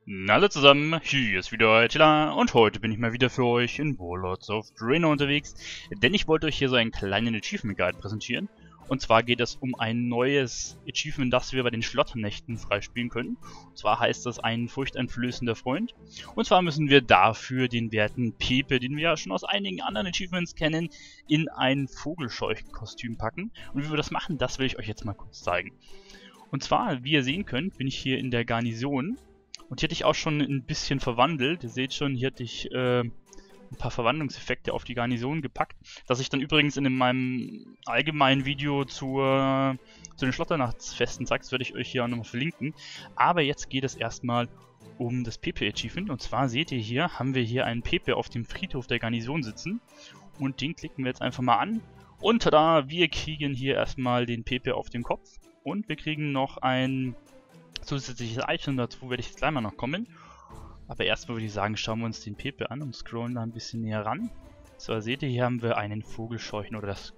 Na alle zusammen, hier ist wieder Attila und heute bin ich mal wieder für euch in Warlords of Draenor unterwegs, denn ich wollte euch hier so einen kleinen Achievement Guide präsentieren. Und zwar geht es um ein neues Achievement, das wir bei den Schlotternächten freispielen können. Und zwar heißt das ein furchteinflößender Freund. Und zwar müssen wir dafür den werten Pepe, den wir ja schon aus einigen anderen Achievements kennen, in ein Vogelscheuchenkostüm packen. Und wie wir das machen, das will ich euch jetzt mal kurz zeigen. Und zwar, wie ihr sehen könnt, bin ich hier in der Garnison. Und hier hatte ich auch schon ein bisschen verwandelt. Ihr seht schon, hier hatte ich ein paar Verwandlungseffekte auf die Garnison gepackt. Das ich dann übrigens in meinem allgemeinen Video zu den Schlotternachtsfesten zeige. Das werde ich euch hier auch nochmal verlinken. Aber jetzt geht es erstmal um das Pepe-Achievement. Und zwar seht ihr hier, haben wir hier einen Pepe auf dem Friedhof der Garnison sitzen. Und den klicken wir jetzt einfach mal an. Und tada, wir kriegen hier erstmal den Pepe auf den Kopf. Und wir kriegen noch ein zusätzliches Item, dazu werde ich jetzt gleich mal noch kommen. Aber erstmal würde ich sagen, schauen wir uns den Pepe an und scrollen da ein bisschen näher ran. So, seht ihr, hier haben wir einen Vogelscheuchen oder das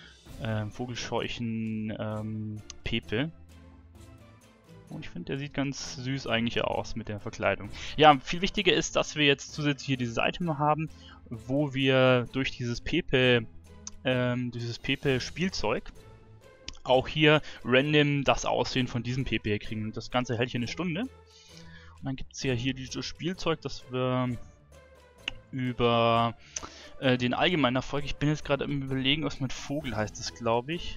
Vogelscheuchen Pepe. Und ich finde, der sieht ganz süß eigentlich aus mit der Verkleidung. Ja, viel wichtiger ist, dass wir jetzt zusätzlich hier dieses Item noch haben, wo wir durch dieses Pepe Spielzeug auch hier random das Aussehen von diesem Pepe kriegen. Und das Ganze hält hier eine Stunde. Und dann gibt es ja hier dieses Spielzeug, das wir über den allgemeinen Erfolg, ich bin jetzt gerade am Überlegen, was mit Vogel heißt das, glaube ich.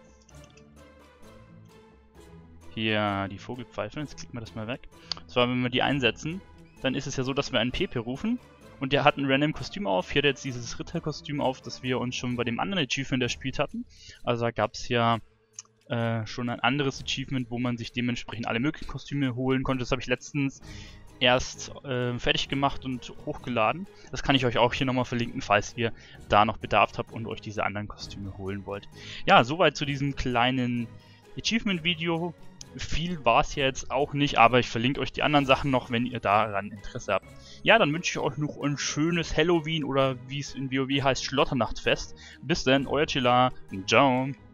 Hier, die Vogelpfeife, jetzt klicken wir das mal weg. Und zwar, wenn wir die einsetzen, dann ist es ja so, dass wir einen Pepe rufen. Und der hat ein random Kostüm auf. Hier hat er jetzt dieses Ritterkostüm auf, das wir uns schon bei dem anderen Achievement erspielt hatten. Also da gab es ja schon ein anderes Achievement, wo man sich dementsprechend alle möglichen Kostüme holen konnte. Das habe ich letztens erst fertig gemacht und hochgeladen. Das kann ich euch auch hier nochmal verlinken, falls ihr da noch Bedarf habt und euch diese anderen Kostüme holen wollt. Ja, soweit zu diesem kleinen Achievement-Video. Viel war es jetzt auch nicht, aber ich verlinke euch die anderen Sachen noch, wenn ihr daran Interesse habt. Ja, dann wünsche ich euch noch ein schönes Halloween oder wie es in WoW heißt, Schlotternachtsfest. Bis dann, euer Chilla. Ciao.